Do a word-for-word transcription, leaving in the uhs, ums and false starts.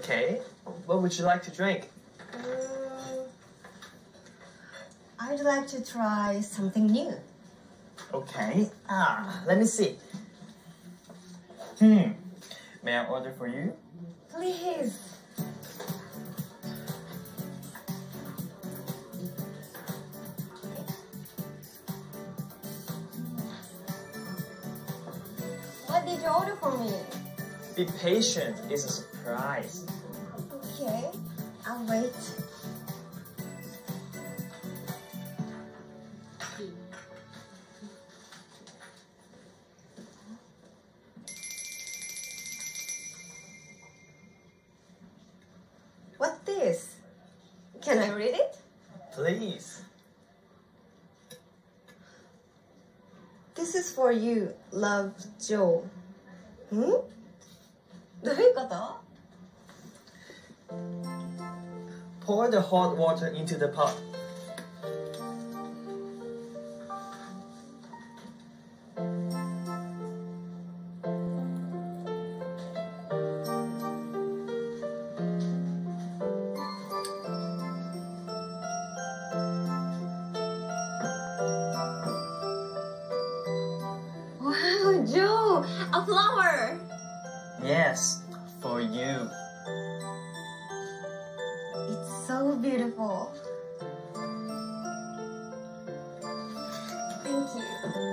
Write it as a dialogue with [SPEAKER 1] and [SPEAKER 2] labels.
[SPEAKER 1] Okay. What would you like to drink?
[SPEAKER 2] Um, I'd like to try something new.
[SPEAKER 1] Okay. Ah, let me see. Hmm. May I order for you?
[SPEAKER 2] Please. What did you order for me?
[SPEAKER 1] Be patient. It's a surprise.
[SPEAKER 2] Okay, I'll wait. What's this? Can I read it?
[SPEAKER 1] Please.
[SPEAKER 2] This is for you, love, Joe. ん？どういうこと？
[SPEAKER 1] Pour the hot water into the pot.
[SPEAKER 2] Wow, Joe, a flower!
[SPEAKER 1] Yes, for you.
[SPEAKER 2] It's so beautiful. Thank you.